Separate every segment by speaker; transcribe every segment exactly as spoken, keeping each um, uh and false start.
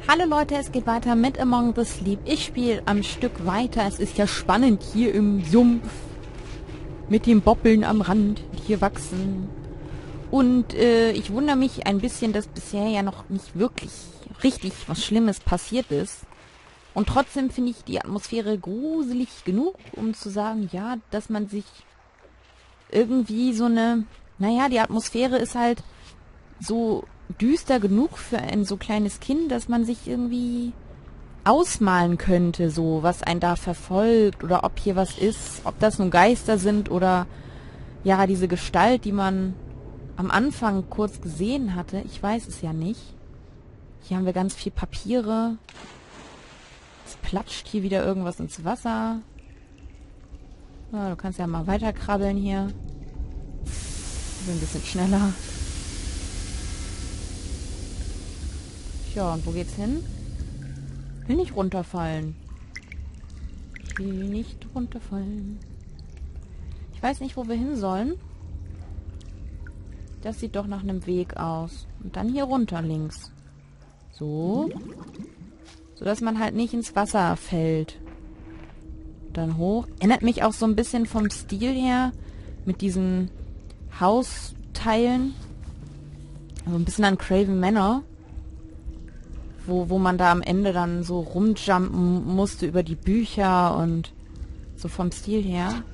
Speaker 1: Hallo Leute, es geht weiter mit Among the Sleep. Ich spiele am Stück weiter. Es ist ja spannend hier im Sumpf. Mit den Boppeln am Rand, die hier wachsen. Und äh, ich wundere mich ein bisschen, dass bisher ja noch nicht wirklich richtig was Schlimmes passiert ist. Und trotzdem finde ich die Atmosphäre gruselig genug, um zu sagen, ja, dass man sich irgendwie so eine... Naja, die Atmosphäre ist halt so düster genug für ein so kleines Kind, dass man sich irgendwie ausmalen könnte, so was einen da verfolgt oder ob hier was ist, ob das nun Geister sind oder ja, diese Gestalt, die man am Anfang kurz gesehen hatte. Ich weiß es ja nicht. Hier haben wir ganz viel Papiere. Es platscht hier wieder irgendwas ins Wasser. Ja, du kannst ja mal weiter krabbeln hier. Ich bin ein bisschen schneller. Ja, und wo geht's hin? Ich will nicht runterfallen. Ich will nicht runterfallen. Ich weiß nicht, wo wir hin sollen. Das sieht doch nach einem Weg aus. Und dann hier runter links. So. So, dass man halt nicht ins Wasser fällt. Dann hoch. Erinnert mich auch so ein bisschen vom Stil her. Mit diesen Hausteilen. Also ein bisschen an Craven Manor. Wo, wo man da am Ende dann so rumjumpen musste über die Bücher und so vom Stil her.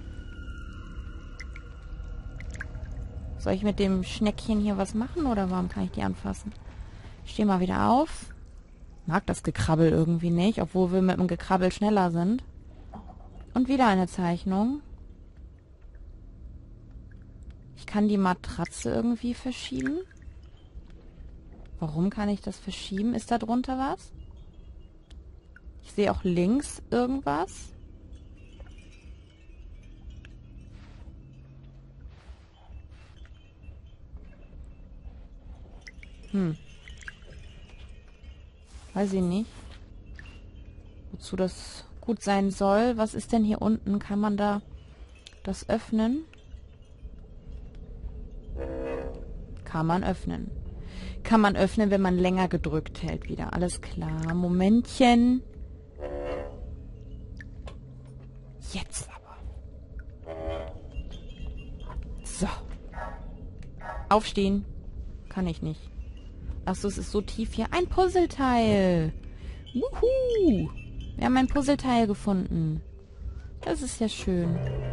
Speaker 1: Soll ich mit dem Schneckchen hier was machen oder warum kann ich die anfassen? Ich stehe mal wieder auf. Mag das Gekrabbel irgendwie nicht, obwohl wir mit dem Gekrabbel schneller sind. Und wieder eine Zeichnung. Ich kann die Matratze irgendwie verschieben. Warum kann ich das verschieben? Ist da drunter was? Ich sehe auch links irgendwas. Hm. Weiß ich nicht. Wozu das gut sein soll. Was ist denn hier unten? Kann man da das öffnen? Kann man öffnen. Kann man öffnen, wenn man länger gedrückt hält wieder. Alles klar. Momentchen. Jetzt aber. So. Aufstehen. Kann ich nicht. Achso, es ist so tief hier. Ein Puzzleteil. Wuhu. Wir haben ein Puzzleteil gefunden. Das ist ja schön.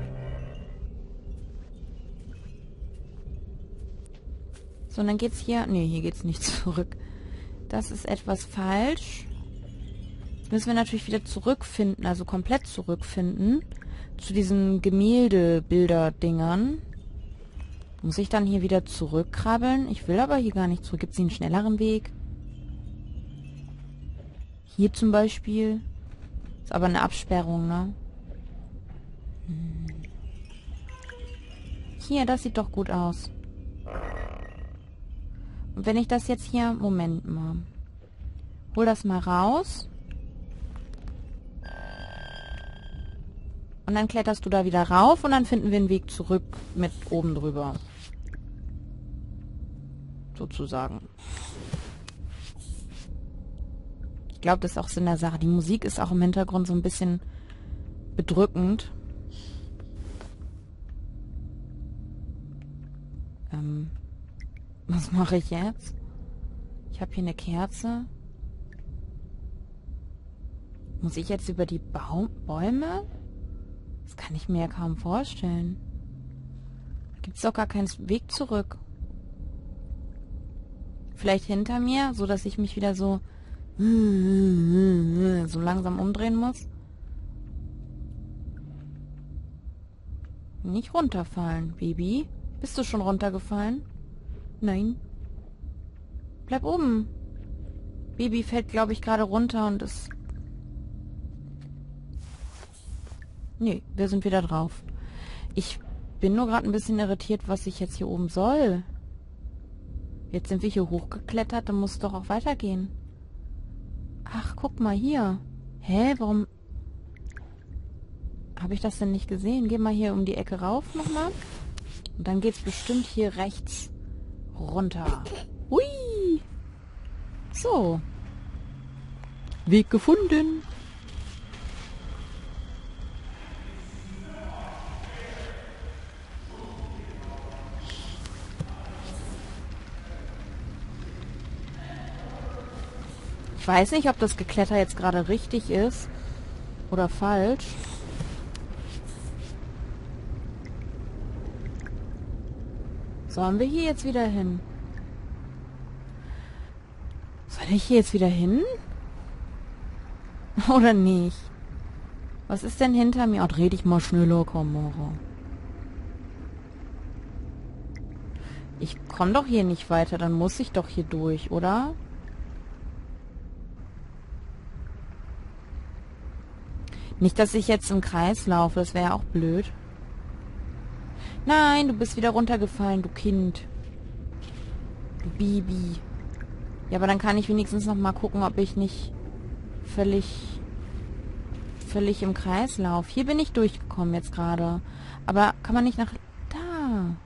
Speaker 1: So, und dann geht's hier... Nee, hier geht's nicht zurück. Das ist etwas falsch. Jetzt müssen wir natürlich wieder zurückfinden, also komplett zurückfinden. Zu diesen Gemäldebilder-Dingern. Muss ich dann hier wieder zurückkrabbeln? Ich will aber hier gar nicht zurück. Gibt's hier einen schnelleren Weg? Hier zum Beispiel. Ist aber eine Absperrung, ne? Hm. Hier, das sieht doch gut aus. Und wenn ich das jetzt hier... Moment mal. Hol das mal raus. Und dann kletterst du da wieder rauf und dann finden wir einen Weg zurück mit oben drüber. Sozusagen. Ich glaube, das ist auch Sinn der Sache. Die Musik ist auch im Hintergrund so ein bisschen bedrückend. Ähm... Was mache ich jetzt? Ich habe hier eine Kerze. Muss ich jetzt über die Baum Bäume? Das kann ich mir ja kaum vorstellen. Gibt es doch gar keinen Weg zurück. Vielleicht hinter mir, so dass ich mich wieder so so langsam umdrehen muss. Nicht runterfallen, Baby. Bist du schon runtergefallen? Nein. Bleib oben. Baby fällt, glaube ich, gerade runter und ist... Nee, wir sind wieder drauf. Ich bin nur gerade ein bisschen irritiert, was ich jetzt hier oben soll. Jetzt sind wir hier hochgeklettert, dann muss es doch auch weitergehen. Ach, guck mal hier. Hä, warum... Habe ich das denn nicht gesehen? Geh mal hier um die Ecke rauf nochmal. Und dann geht's bestimmt hier rechts runter. Hui! So. Weg gefunden. Ich weiß nicht, ob das Gekletter jetzt gerade richtig ist oder falsch. Sollen wir hier jetzt wieder hin? Soll ich hier jetzt wieder hin? Oder nicht? Was ist denn hinter mir? Oh, dreh dich mal schneller, Kamera. Ich komme doch hier nicht weiter, dann muss ich doch hier durch, oder? Nicht, dass ich jetzt im Kreis laufe, das wäre ja auch blöd. Nein, du bist wieder runtergefallen, du Kind. Du Baby. Ja, aber dann kann ich wenigstens noch mal gucken, ob ich nicht völlig völlig im Kreis laufe. Hier bin ich durchgekommen jetzt gerade. Aber kann man nicht nach... Da.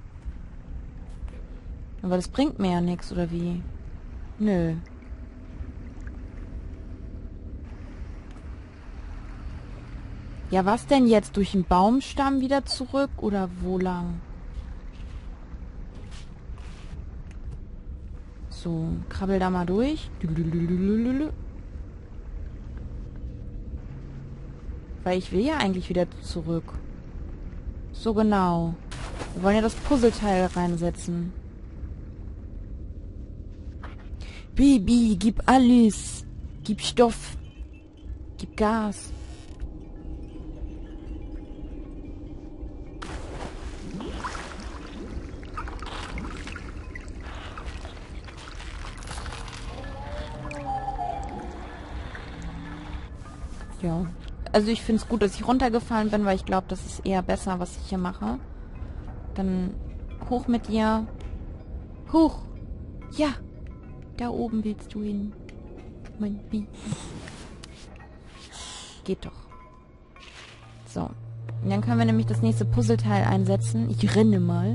Speaker 1: Aber das bringt mir ja nichts, oder wie? Nö. Ja, was denn jetzt? Durch den Baumstamm wieder zurück? Oder wo lang? So, krabbel da mal durch. Weil ich will ja eigentlich wieder zurück. So genau. Wir wollen ja das Puzzleteil reinsetzen. Baby, gib alles. Gib Stoff. Gib Gas. Ja. Also ich finde es gut, dass ich runtergefallen bin, weil ich glaube, das ist eher besser, was ich hier mache. Dann hoch mit dir. Hoch. Ja. Da oben willst du hin. Mein Baby. Geht doch. So. Und dann können wir nämlich das nächste Puzzleteil einsetzen. Ich renne mal.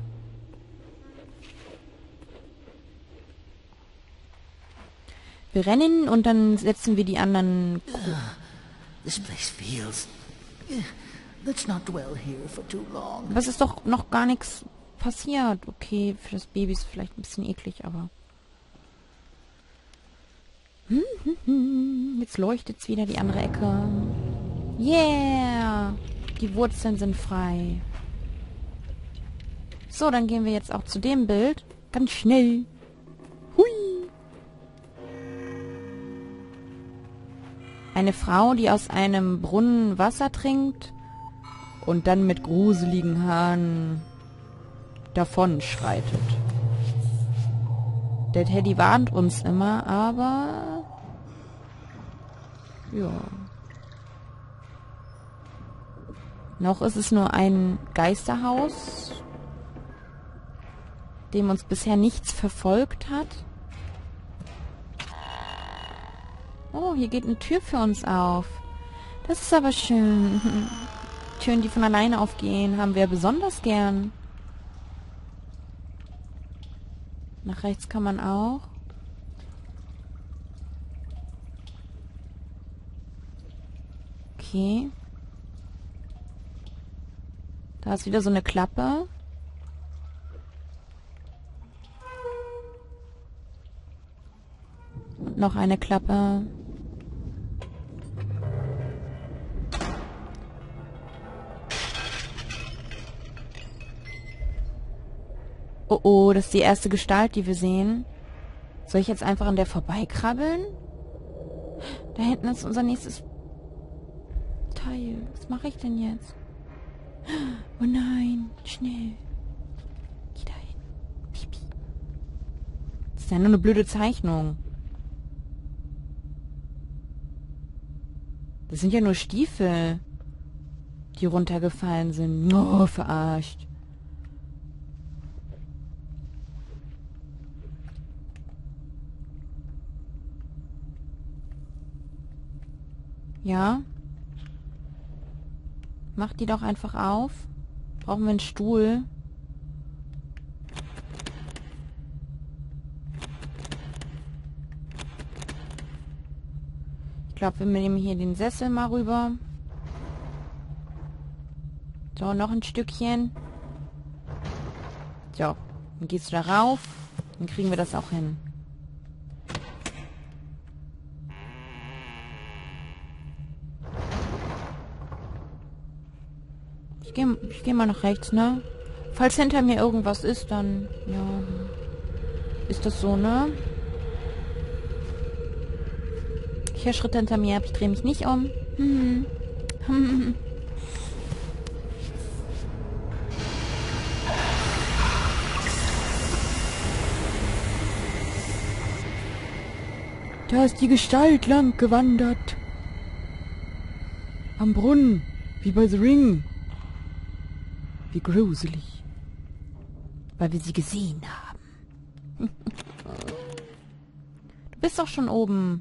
Speaker 1: Wir rennen und dann setzen wir die anderen...
Speaker 2: This place feels... Let's not dwell here for too long.
Speaker 1: Aber es ist doch noch gar nichts passiert. Okay, für das Baby ist es vielleicht ein bisschen eklig, aber... Jetzt leuchtet es wieder die andere Ecke. Yeah! Die Wurzeln sind frei. So, dann gehen wir jetzt auch zu dem Bild. Ganz schnell. Hui! Eine Frau, die aus einem Brunnen Wasser trinkt und dann mit gruseligen Haaren davon schreitet. Der Teddy warnt uns immer, aber... Ja. Noch ist es nur ein Geisterhaus, dem uns bisher nichts verfolgt hat. Oh, hier geht eine Tür für uns auf. Das ist aber schön. Türen, die von alleine aufgehen, haben wir besonders gern. Nach rechts kann man auch. Okay. Da ist wieder so eine Klappe. Und noch eine Klappe. Oh oh, das ist die erste Gestalt, die wir sehen. Soll ich jetzt einfach an der vorbeikrabbeln? Da hinten ist unser nächstes Teil. Was mache ich denn jetzt? Oh nein, schnell. Geh da hin. Pipi. Das ist ja nur eine blöde Zeichnung. Das sind ja nur Stiefel, die runtergefallen sind. Oh, verarscht. Ja. Mach die doch einfach auf. Brauchen wir einen Stuhl. Ich glaube, wir nehmen hier den Sessel mal rüber. So, noch ein Stückchen. So, dann gehst du da rauf. Dann kriegen wir das auch hin. Ich gehe ich geh mal nach rechts, ne? Falls hinter mir irgendwas ist, dann... Ja... Ist das so, ne? Ich höre Schritte hinter mir, aber ich drehe mich nicht um. Hm. Hm. Da ist die Gestalt lang gewandert. Am Brunnen, wie bei The Ring. Wie gruselig. Weil wir sie gesehen haben. Du bist doch schon oben.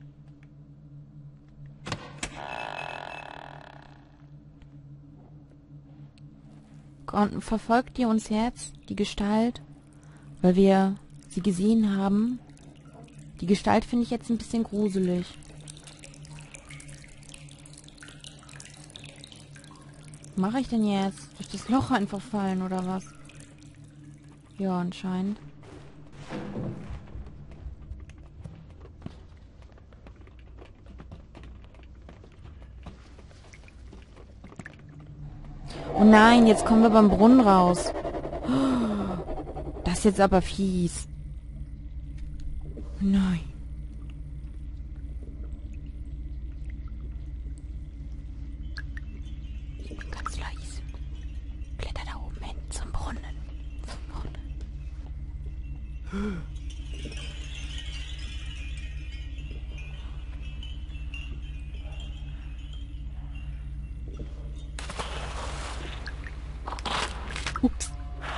Speaker 1: Und verfolgt ihr uns jetzt, die Gestalt? Weil wir sie gesehen haben. Die Gestalt finde ich jetzt ein bisschen gruselig. Was mache ich denn jetzt? Durch das Loch einfach fallen, oder was? Ja, anscheinend. Oh nein, jetzt kommen wir beim Brunnen raus. Das ist jetzt aber fies. Nein. Ganz leise. Kletter da oben hin zum Brunnen. Zum Brunnen. Ups.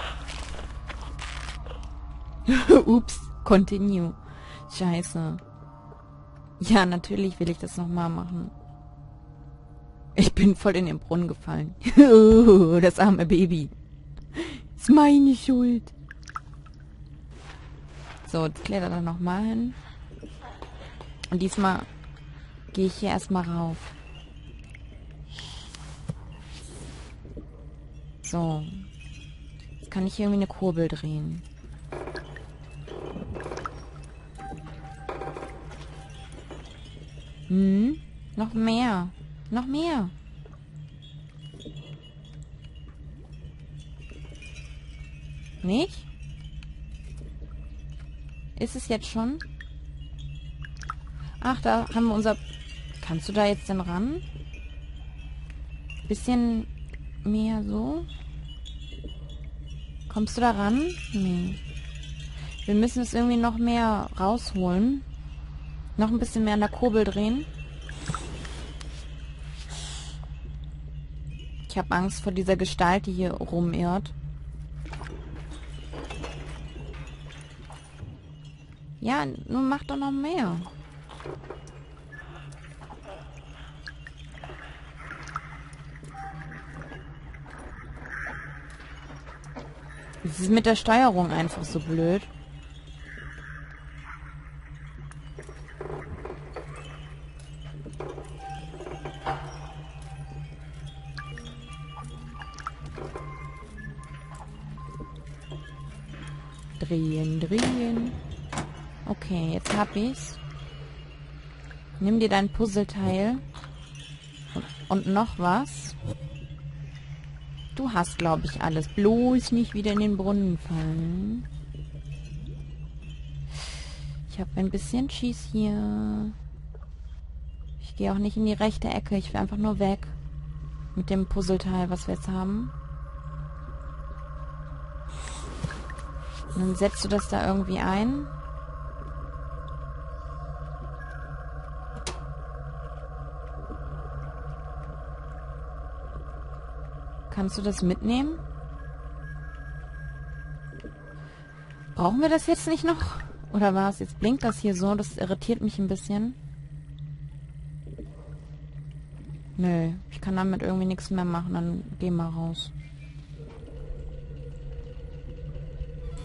Speaker 1: Ups. Continue. Scheiße. Ja, natürlich will ich das nochmal machen. Ich bin voll in den Brunnen gefallen. Das arme Baby. Ist meine Schuld. So, jetzt kletter da nochmal hin. Und diesmal gehe ich hier erstmal rauf. So. Jetzt kann ich hier irgendwie eine Kurbel drehen. Hm, noch mehr. Noch mehr. Nicht? Ist es jetzt schon? Ach, da haben wir unser... Kannst du da jetzt denn ran? Bisschen mehr so? Kommst du da ran? Nee. Wir müssen es irgendwie noch mehr rausholen. Noch ein bisschen mehr an der Kurbel drehen. Ich habe Angst vor dieser Gestalt, die hier rumirrt. Ja, nun mach doch noch mehr. Es ist mit der Steuerung einfach so blöd. Drehen, drehen. Okay, jetzt hab ich's. Nimm dir dein Puzzleteil. Und, und noch was. Du hast, glaube ich, alles. Bloß nicht wieder in den Brunnen fallen. Ich habe ein bisschen Schieß hier. Ich gehe auch nicht in die rechte Ecke. Ich will einfach nur weg. Mit dem Puzzleteil, was wir jetzt haben. Und dann setzt du das da irgendwie ein. Kannst du das mitnehmen? Brauchen wir das jetzt nicht noch? Oder was? Jetzt blinkt das hier so. Das irritiert mich ein bisschen. Nö, ich kann damit irgendwie nichts mehr machen. Dann geh mal raus.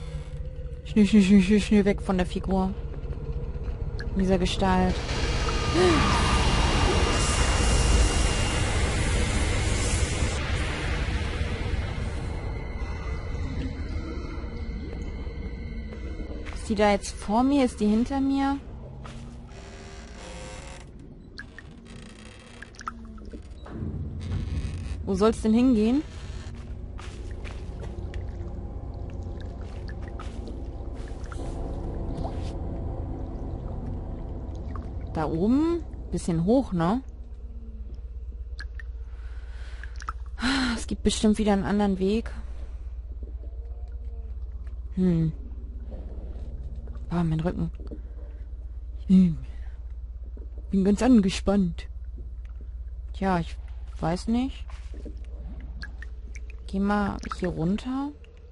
Speaker 1: Schnell, schnell, schnell, schnell, schnell weg von der Figur. Dieser Gestalt. Ist die da jetzt vor mir? Ist die hinter mir? Wo soll's denn hingehen? Da oben? Bisschen hoch, ne? Es gibt bestimmt wieder einen anderen Weg. Hm. Ah, mein Rücken. Hm. Bin ganz angespannt. Tja, ich weiß nicht. Geh mal hier runter.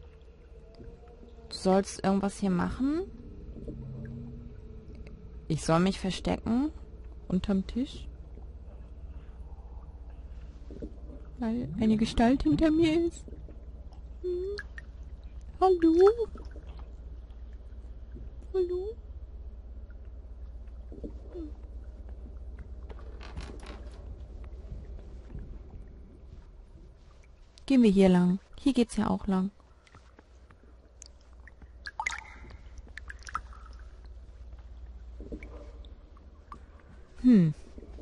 Speaker 1: Du sollst irgendwas hier machen. Ich soll mich verstecken. Unterm Tisch. Weil eine Gestalt hinter mir ist. Hm. Hallo? Hallo? Hm. Gehen wir hier lang. Hier geht's ja auch lang. Hm.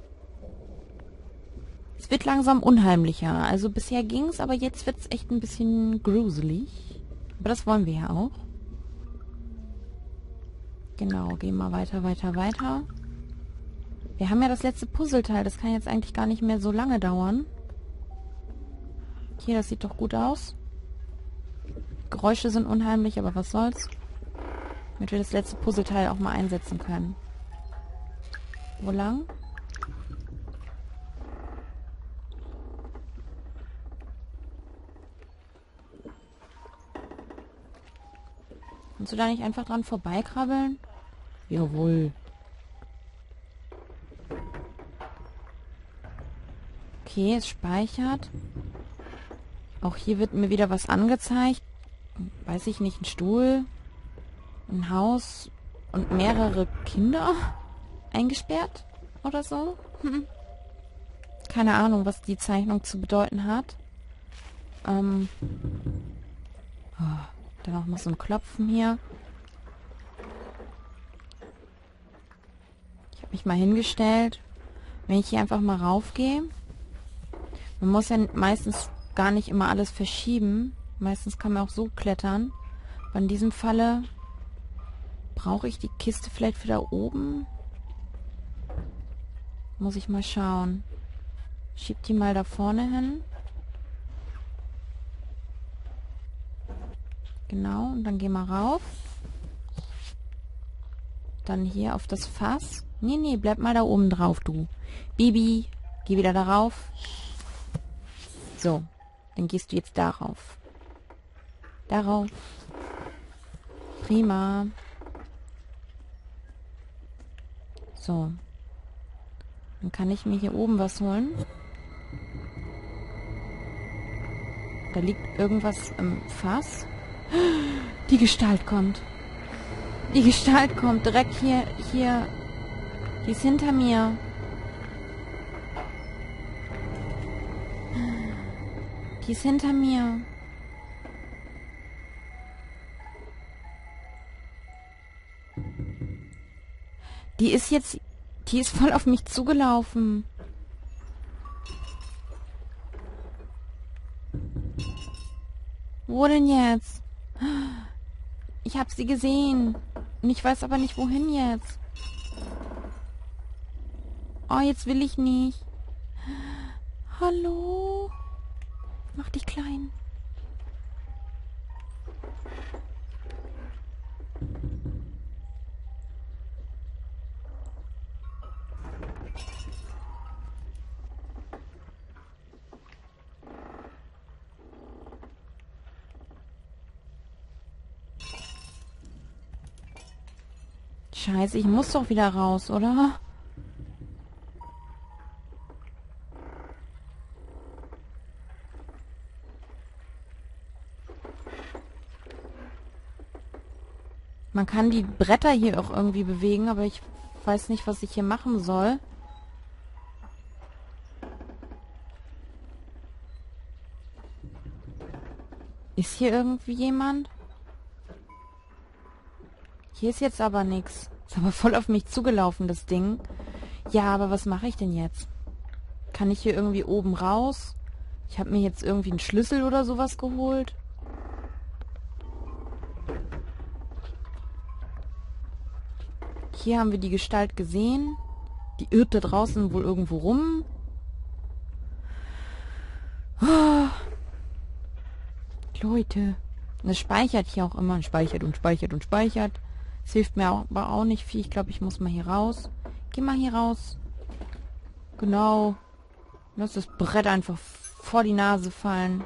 Speaker 1: Es wird langsam unheimlicher. Also bisher ging's, aber jetzt wird's echt ein bisschen gruselig. Aber das wollen wir ja auch. Genau, gehen wir weiter, weiter, weiter. Wir haben ja das letzte Puzzleteil. Das kann jetzt eigentlich gar nicht mehr so lange dauern. Hier, das sieht doch gut aus. Geräusche sind unheimlich, aber was soll's. Damit wir das letzte Puzzleteil auch mal einsetzen können. Wo lang? Kannst du da nicht einfach dran vorbeikrabbeln? Jawohl. Okay, es speichert. Auch hier wird mir wieder was angezeigt. Weiß ich nicht, ein Stuhl, ein Haus und mehrere Kinder eingesperrt oder so. Hm. Keine Ahnung, was die Zeichnung zu bedeuten hat. Ähm. Oh, dann auch noch so ein Klopfen hier. Ich habe mich mal hingestellt. Wenn ich hier einfach mal raufgehe. Man muss ja meistens gar nicht immer alles verschieben. Meistens kann man auch so klettern. Aber in diesem Falle brauche ich die Kiste vielleicht für da oben. Muss ich mal schauen. Schieb die mal da vorne hin. Genau, und dann gehen wir rauf. Dann hier auf das Fass. Nee, nee, bleib mal da oben drauf, du. Bibi, geh wieder darauf. So, dann gehst du jetzt darauf. Darauf. Prima. So. Dann kann ich mir hier oben was holen. Da liegt irgendwas im Fass. Die Gestalt kommt. Die Gestalt kommt direkt hier, hier. Die ist hinter mir. Die ist hinter mir. Die ist jetzt... Die ist voll auf mich zugelaufen. Wo denn jetzt? Ich habe sie gesehen. Und ich weiß aber nicht, wohin jetzt. Oh, jetzt will ich nicht. Hallo? Mach dich klein. Scheiße, ich muss doch wieder raus, oder? Man kann die Bretter hier auch irgendwie bewegen, aber ich weiß nicht, was ich hier machen soll. Ist hier irgendwie jemand? Hier ist jetzt aber nichts. Ist aber voll auf mich zugelaufen, das Ding. Ja, aber was mache ich denn jetzt? Kann ich hier irgendwie oben raus? Ich habe mir jetzt irgendwie einen Schlüssel oder sowas geholt. Hier haben wir die Gestalt gesehen. Die irrt da draußen wohl irgendwo rum. Oh. Leute. Das speichert hier auch immer. Und speichert und speichert und speichert. Das hilft mir auch, aber auch nicht viel. Ich glaube, ich muss mal hier raus. Geh mal hier raus. Genau. Lass das Brett einfach vor die Nase fallen.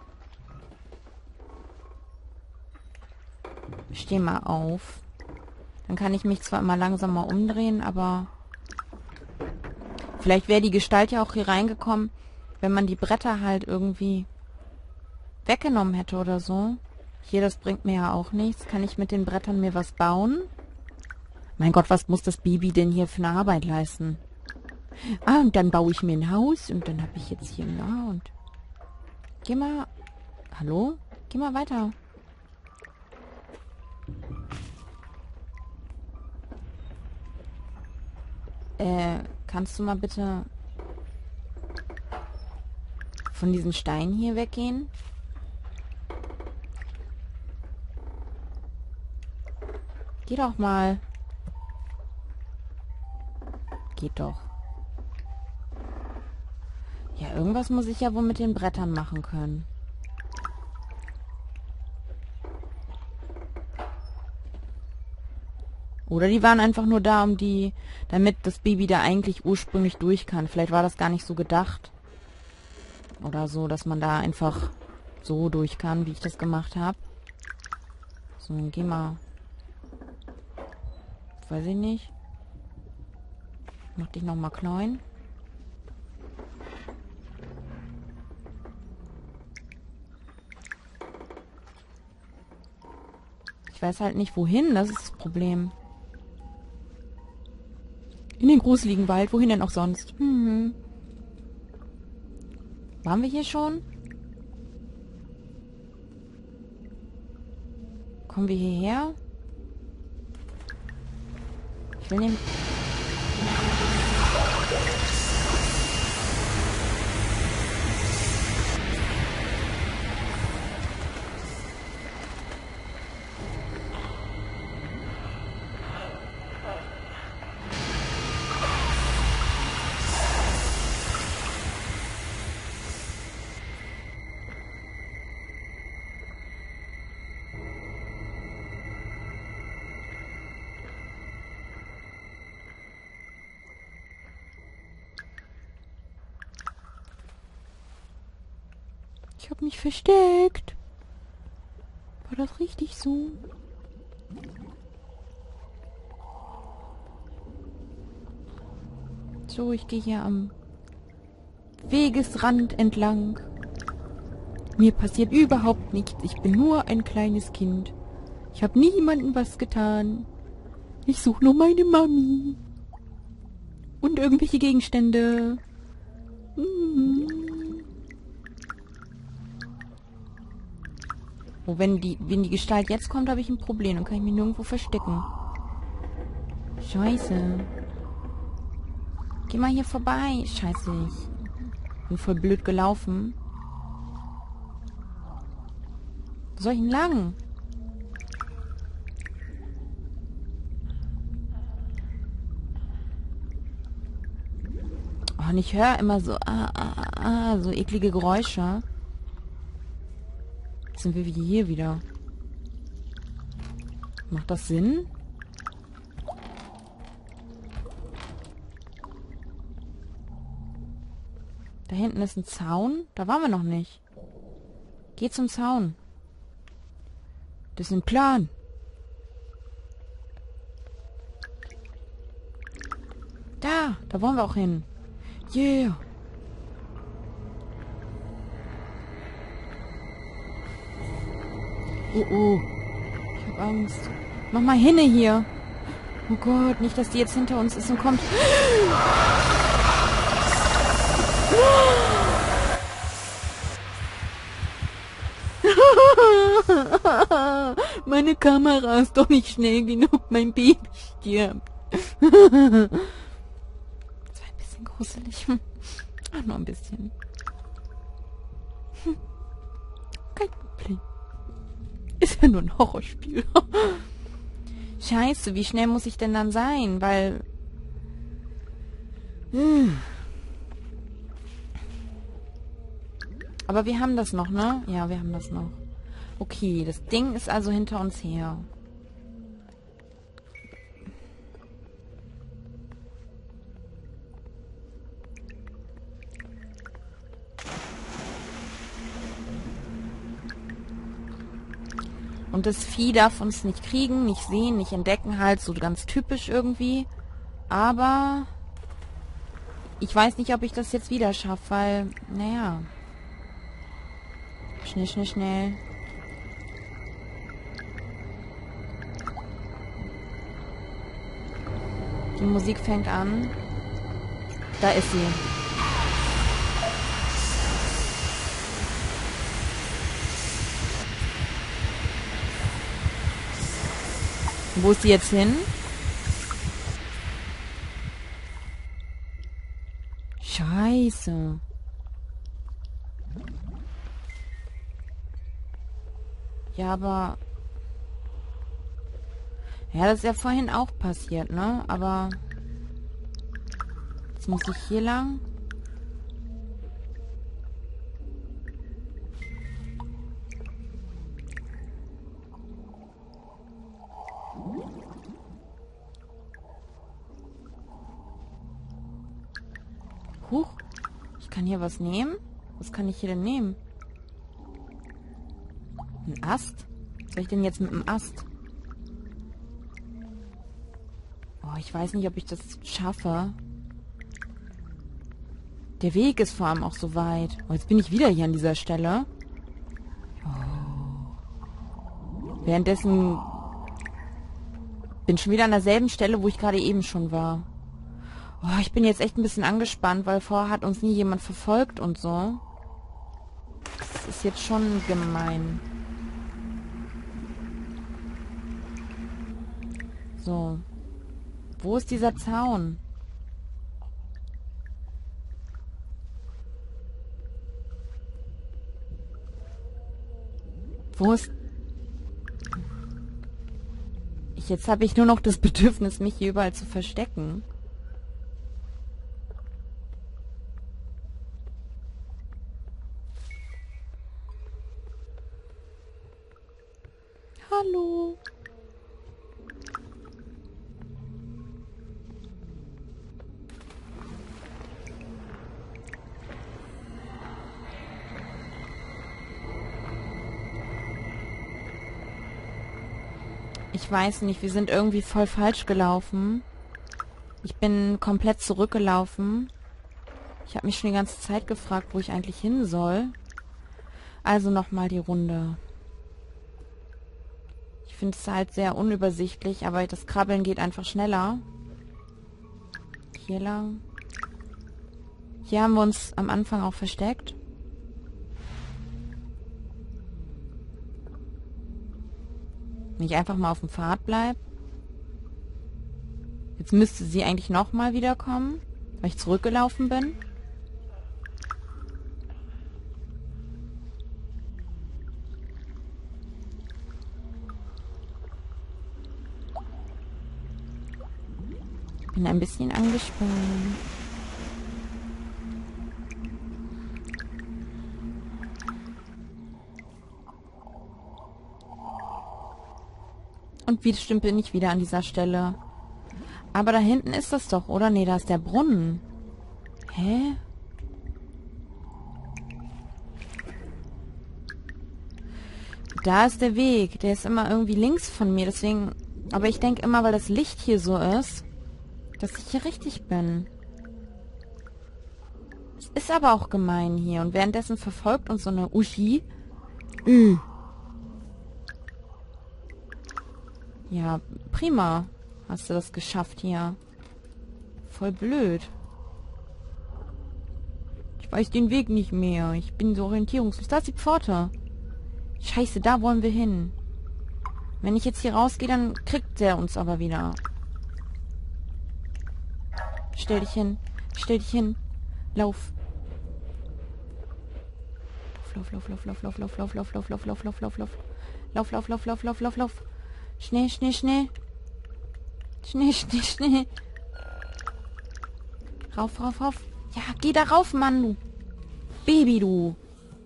Speaker 1: Steh mal auf. Dann kann ich mich zwar immer langsamer umdrehen, aber vielleicht wäre die Gestalt ja auch hier reingekommen, wenn man die Bretter halt irgendwie weggenommen hätte oder so. Hier, das bringt mir ja auch nichts. Kann ich mit den Brettern mir was bauen? Mein Gott, was muss das Baby denn hier für eine Arbeit leisten? Ah, und dann baue ich mir ein Haus und dann habe ich jetzt hier, na und... Geh mal... Hallo? Geh mal weiter. Äh, kannst du mal bitte von diesen Steinen hier weggehen? Geh doch mal. Geht doch. Ja, irgendwas muss ich ja wohl mit den Brettern machen können. Oder die waren einfach nur da, um die, damit das Baby da eigentlich ursprünglich durch kann. Vielleicht war das gar nicht so gedacht. Oder so, dass man da einfach so durch kann, wie ich das gemacht habe. So, geh mal. Weiß ich nicht. Mach dich nochmal klein. Ich weiß halt nicht, wohin. Das ist das Problem. In den gruseligen Wald. Wohin denn auch sonst? Hm. Waren wir hier schon? Kommen wir hierher? Ich will nehmen... Ich habe mich versteckt. War das richtig so? So, ich gehe hier am Wegesrand entlang. Mir passiert überhaupt nichts. Ich bin nur ein kleines Kind. Ich habe niemandem was getan. Ich suche nur meine Mami. Und irgendwelche Gegenstände. Mhm. Oh, wenn die, wenn die Gestalt jetzt kommt, habe ich ein Problem. Dann kann ich mich nirgendwo verstecken. Scheiße. Geh mal hier vorbei. Scheiße, ich bin voll blöd gelaufen. Wo soll ich denn lang? Oh, und ich höre immer so, ah, ah, ah, so eklige Geräusche. Jetzt sind wir wie hier wieder. Macht das Sinn? Da hinten ist ein Zaun. Da waren wir noch nicht. Geh zum Zaun. Das ist ein Plan. Da, da wollen wir auch hin. Yeah. Oh, oh. Ich hab Angst. Mach mal hinne hier. Oh Gott, nicht, dass die jetzt hinter uns ist und kommt. Meine Kamera ist doch nicht schnell genug. Mein Baby stirbt. Das war ein bisschen gruselig. Ach, nur ein bisschen. Kein Problem. Ist ja nur ein Horrorspiel. Scheiße, wie schnell muss ich denn dann sein? Weil... Hm. Aber wir haben das noch, ne? Ja, wir haben das noch. Okay, das Ding ist also hinter uns her. Und das Vieh darf uns nicht kriegen, nicht sehen, nicht entdecken, halt so ganz typisch irgendwie. Aber ich weiß nicht, ob ich das jetzt wieder schaffe, weil, naja. Schnell, schnell, schnell. Die Musik fängt an. Da ist sie. Wo ist sie jetzt hin? Scheiße. Ja, aber... Ja, das ist ja vorhin auch passiert, ne? Aber... Jetzt muss ich hier lang. Huch. Ich kann hier was nehmen? Was kann ich hier denn nehmen? Ein Ast? Was soll ich denn jetzt mit dem Ast? Oh, ich weiß nicht, ob ich das schaffe. Der Weg ist vor allem auch so weit. Oh, jetzt bin ich wieder hier an dieser Stelle. Oh. Währenddessen bin schon wieder an derselben Stelle, wo ich gerade eben schon war. Oh, ich bin jetzt echt ein bisschen angespannt, weil vorher hat uns nie jemand verfolgt und so. Das ist jetzt schon gemein. So. Wo ist dieser Zaun? Wo ist... Ich, jetzt habe ich nur noch das Bedürfnis, mich hier überall zu verstecken. Hallo. Ich weiß nicht, wir sind irgendwie voll falsch gelaufen. Ich bin komplett zurückgelaufen. Ich habe mich schon die ganze Zeit gefragt, wo ich eigentlich hin soll. Also nochmal die Runde. Ich finde es halt sehr unübersichtlich, aber das Krabbeln geht einfach schneller. Hier lang. Hier haben wir uns am Anfang auch versteckt. Wenn ich einfach mal auf dem Pfad bleibe. Jetzt müsste sie eigentlich nochmal wiederkommen, weil ich zurückgelaufen bin. Bin ein bisschen angespannt. Und wie stimmt bin ich wieder an dieser Stelle. Aber da hinten ist das doch, oder? Nee, da ist der Brunnen. Hä? Da ist der Weg. Der ist immer irgendwie links von mir, deswegen... Aber ich denke immer, weil das Licht hier so ist, dass ich hier richtig bin. Es ist aber auch gemein hier. Und währenddessen verfolgt uns so eine Uschi. Äh. Ja, prima. Hast du das geschafft hier. Voll blöd. Ich weiß den Weg nicht mehr. Ich bin so orientierungslos. Da ist die Pforte. Scheiße, da wollen wir hin. Wenn ich jetzt hier rausgehe, dann kriegt der uns aber wieder. Stell dich hin. Stell dich hin. Lauf. Lauf, lauf, lauf, lauf, lauf, lauf, lauf, lauf, lauf, lauf, lauf, lauf, lauf, lauf. Lauf, lauf, lauf, lauf, lauf, lauf, lauf. Schnee, Schnee, Schnee. Schnee, Schnee, Schnee. Rauf, rauf, rauf. Ja, geh da rauf, Mann, du. Baby, du.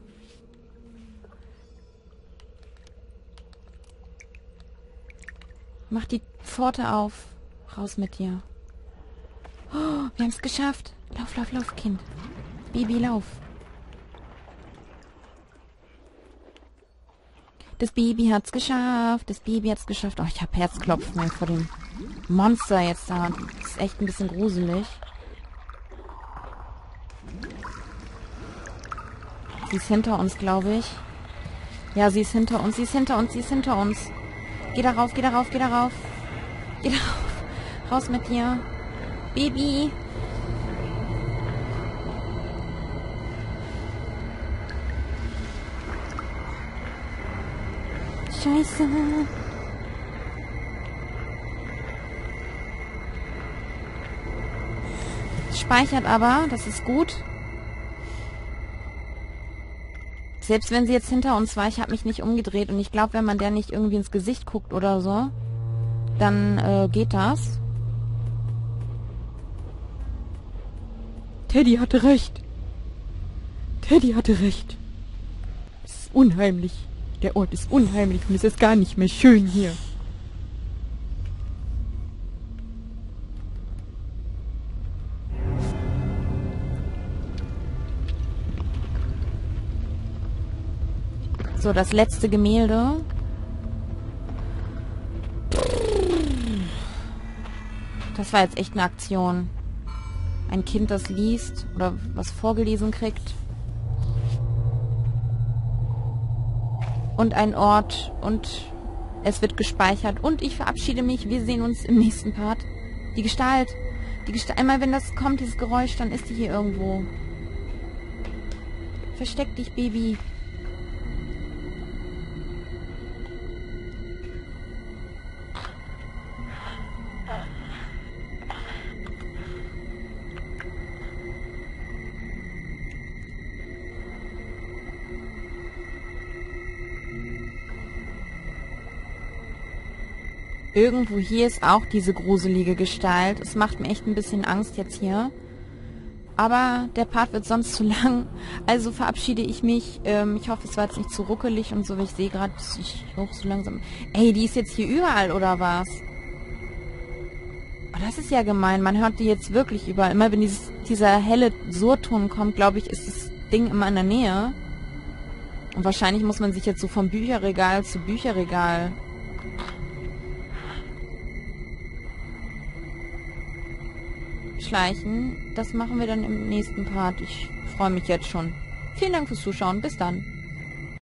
Speaker 1: Mach die Pforte auf. Raus mit dir. Oh, wir haben es geschafft. Lauf, lauf, lauf, Kind. Baby, lauf. Das Baby hat's geschafft. Das Baby hat's geschafft. Oh, ich hab Herzklopfen vor dem Monster jetzt da. Das ist echt ein bisschen gruselig. Sie ist hinter uns, glaube ich. Ja, sie ist hinter uns. Sie ist hinter uns. Sie ist hinter uns. Geh da rauf, geh da rauf, geh da rauf. Geh da rauf. Raus mit dir. Baby. Scheiße. Speichert aber, das ist gut. Selbst wenn sie jetzt hinter uns war, ich habe mich nicht umgedreht und ich glaube, wenn man der nicht irgendwie ins Gesicht guckt oder so, dann äh, geht das. Teddy hatte recht. Teddy hatte recht. Es ist unheimlich. Der Ort ist unheimlich und es ist gar nicht mehr schön hier. So, das letzte Gemälde. Das war jetzt echt eine Aktion. Ein Kind, das liest oder was vorgelesen kriegt. Und ein Ort und es wird gespeichert. Und ich verabschiede mich. Wir sehen uns im nächsten Part. Die Gestalt. Die Gestalt. Einmal, wenn das kommt, dieses Geräusch, dann ist die hier irgendwo. Versteck dich, Baby. Irgendwo hier ist auch diese gruselige Gestalt. Es macht mir echt ein bisschen Angst jetzt hier. Aber der Part wird sonst zu lang. Also verabschiede ich mich. Ähm, ich hoffe, es war jetzt nicht zu ruckelig und so. Ich sehe gerade, ich hoch so langsam. Ey, die ist jetzt hier überall, oder was? Oh, das ist ja gemein. Man hört die jetzt wirklich überall. Immer wenn dieses, dieser helle Surton kommt, glaube ich, ist das Ding immer in der Nähe. Und wahrscheinlich muss man sich jetzt so vom Bücherregal zu Bücherregal schleichen. Das machen wir dann im nächsten Part. Ich freue mich jetzt schon. Vielen Dank fürs Zuschauen. Bis dann.